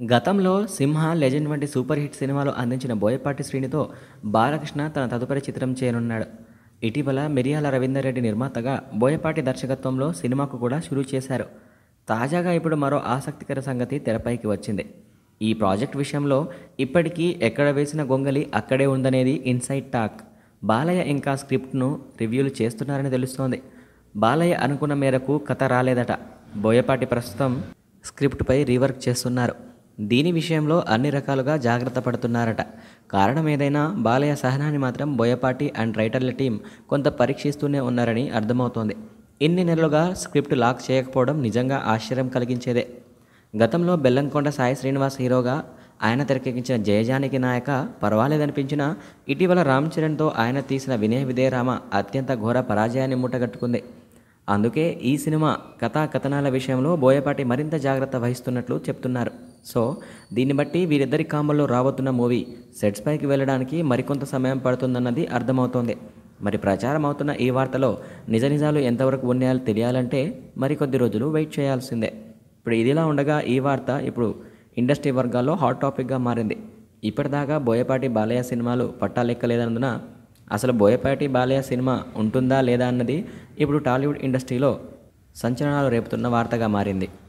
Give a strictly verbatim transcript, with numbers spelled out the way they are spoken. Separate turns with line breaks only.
గతంలో 'సింహ', 'లెజెండ్' వంటి super hit సినిమాలు అందించిన బోయపాటి శ్రీనితో బాలకృష్ణ తన తదుపరి చిత్రం చేయనున్నాడు. ఇటీవల మిరియాల రవీందర్ రెడ్డి నిర్మాతగా, బోయపాటి దర్శకత్వంలో సినిమాకు కూడా షురూ చేశారు. తాజాగా ఇప్పుడు మరో ఆసక్తికర సంగతి తెరపైకి వచ్చింది. ఈ ప్రాజెక్ట్ విషయంలో ఇప్పటికీ ఎక్కడ వేసిన గొంగలి అక్కడే ఉందనేది ఇన్సైడ్ టాక్. బాలయ్య ఇంకా స్క్రిప్ట్ను రివ్యూలు చేస్తున్నారని తెలుస్తోంది. బాలయ్య అనుకున్న మేరకు కథ రాలేదట. బోయపాటి ప్రస్తుతం స్క్రిప్ట్పై రీవర్క్ చేస్తున్నారు. దీని విషయంలో అన్ని రకాలుగా జాగ్రత్త పడుతున్నారట. కారణం ఏదైనా బాలయ్య సహనాన్ని మాత్రం బోయపాటి అండ్ రైటర్ల టీం కొంత పరీక్షిస్తూనే ఉన్నారని అర్థమవుతోంది. ఇన్ని నెలలుగా స్క్రిప్ట్ లాక్ చేయకపోవడం నిజంగా ఆశ్చర్యం కలిగించేదే. గతంలో బెల్లంకొండ సాయి శ్రీనివాస్ హీరోగా ఆయన తెరకెక్కించిన 'జయజానకి నాయక' పర్వాలేదనిపించినా, ఇటీవల రామ్ చరణ్తో ఆయన తీసిన 'వినయ విధేయరామ' అత్యంత ఘోర పరాజయాన్ని మూటగట్టుకుంది. అందుకే ఈ సినిమా కథా కథనాల విషయంలో బోయపాటి మరింత జాగ్రత్త వహిస్తున్నట్లు చెప్తున్నారు. సో దీన్ని బట్టి వీరిద్దరి కాంబోలో రాబోతున్న మూవీ సెట్స్ పైకి వెళ్ళడానికి మరికొంత సమయం పడుతుందన్నది అర్థమవుతోంది. మరి ప్రచారం అవుతున్న ఈ వార్తలో నిజ నిజాలు ఎంతవరకు ఉన్నాయో తెలియాలంటే మరికొద్ది రోజులు వెయిట్ చేయాల్సిందే. ఇప్పుడు ఇదిలా ఉండగా ఈ వార్త ఇప్పుడు ఇండస్ట్రీ వర్గాల్లో హాట్ టాపిక్గా మారింది. ఇప్పటిదాకా బోయపాటి బాలయ్య సినిమాలు పట్టాలెక్కలేదన్నందున అసలు బోయపాటి బాలయ్య సినిమా ఉంటుందా లేదా అన్నది ఇప్పుడు టాలీవుడ్ ఇండస్ట్రీలో సంచలనాలు రేపుతున్న వార్తగా మారింది.